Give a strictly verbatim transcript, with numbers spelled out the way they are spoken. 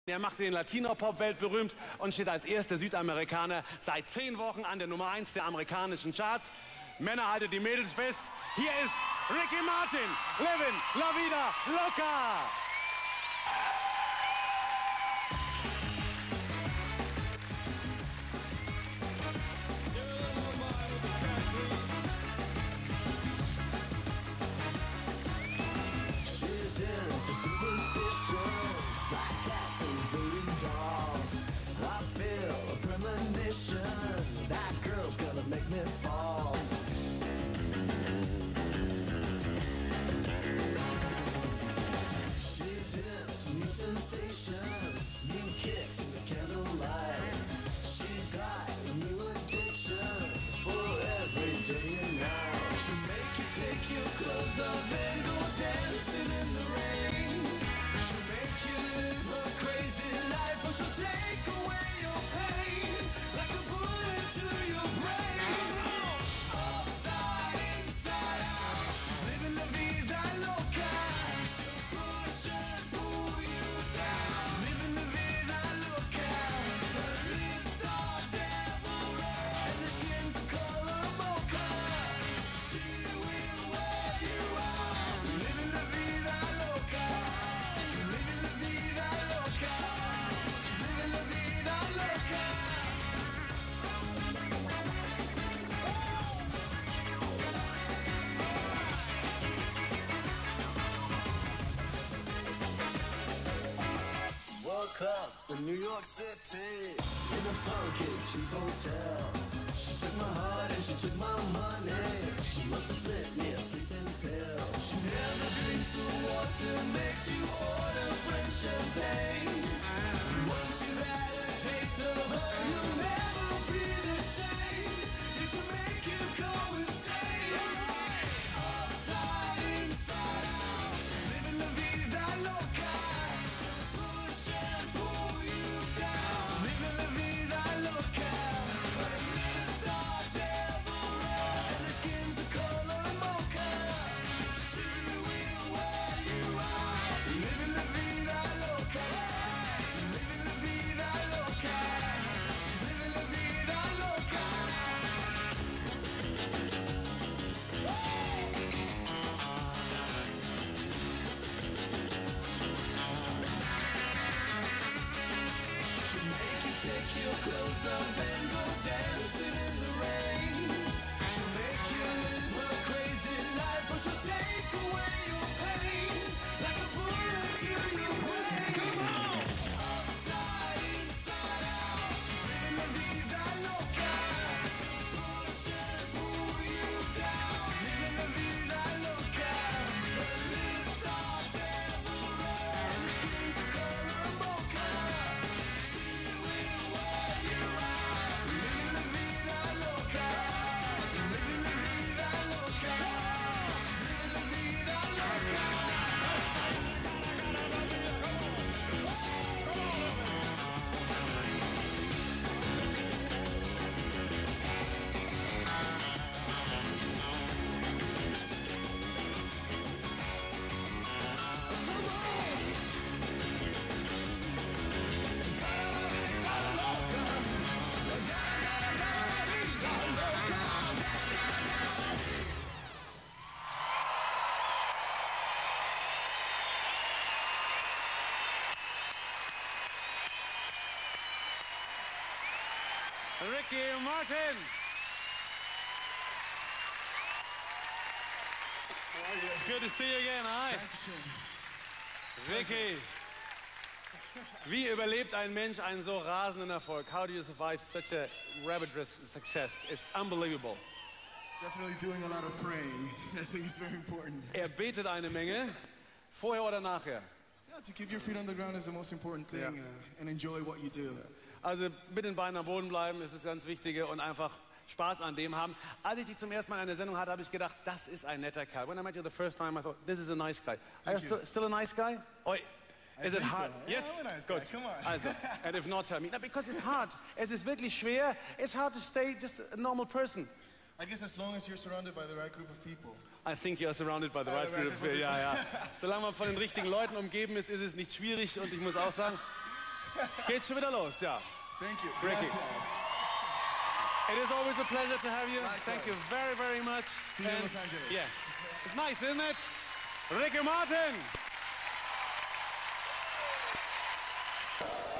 Er machte den Latino-Pop weltberühmt und steht als erster Südamerikaner seit zehn Wochen an der Nummer eins der amerikanischen Charts. Männer, haltet die Mädels fest. Hier ist Ricky Martin, Livin' La Vida Loca. That girl's gonna make me fall. She's into new sensations, new kicks in the candlelight. She's got new addictions for every day and night. She'll make you take your clothes off and go dancing in the rain. She'll make you live her crazy life, or she'll take away your pain like a bullet to your brain. Upside, inside out, she's living la vida loca. She'll push and pull you down, living la vida loca. Her lips are devil red and her skin's the color mocha. She will wear you out, living la vida loca, living la vida loca. She's living la vida loca. Woke up in New York City in a funky cheap hotel. She took my heart and she took my money. She must have slipped me a sleeping pill. She never drinks the water, makes you order French champagne. Once you've had a taste of her, you'll never be the same. It should make you go insane. Upside, inside out, she's living la vida loca. She'll push and pull you down, living la vida loca. Her lips are devil red and her skin's the color mocha. She will wear you out, living la vida loca, living la vida loca. She's living la vida loca. She'll make you take your clothes off and go dancing in the rain. She'll make you live her crazy life, or she'll take away your pain like a bullet to your brain. Come on! Upside, inside out, she's living la vida loca. She'll push and pull you down, living la vida loca. Her lips are devil red and her skin's the color mocha. She will wear you out, living la vida loca, living la vida loca. She's living la vida loca. Ricky Martin. Good to see you again. Hi. Ricky. Wie überlebt ein Mensch einen so rasenden Erfolg? How do you survive such a rapid success? It's unbelievable. Definitely doing a lot of praying. I think it's very important. Er betet eine Menge, vorher oder nachher. Yeah, to keep your feet on the ground is the most important thing, Yeah. uh, and enjoy what you do. Also mit den Beinen am Boden bleiben, ist das ganz Wichtige, und einfach Spaß an dem haben. Als ich dich zum ersten Mal in einer Sendung hatte, habe ich gedacht, das ist ein netter Kerl. When I met you the first time, I thought, this is a nice guy. Are you still, still a nice guy? Or is it think hard? so. Yes? Yeah, I'm a nice guy. Good. Come on. Also, and if not, tell me. No, because it's hard. Es ist wirklich schwer. It's hard to stay just a normal person. I guess as long as you're surrounded by the right group of people. I think you're surrounded by the right group of people. Ja, ja. Solange man von den richtigen Leuten umgeben ist, ist es nicht schwierig. Und ich muss auch sagen, Geht schon wieder los, ja. Thank you. Ricky. Gracias. It is always a pleasure to have you. Likewise. Thank you very, very much. See you in And- Los Angeles. Yeah. It's nice, isn't it? Ricky Martin.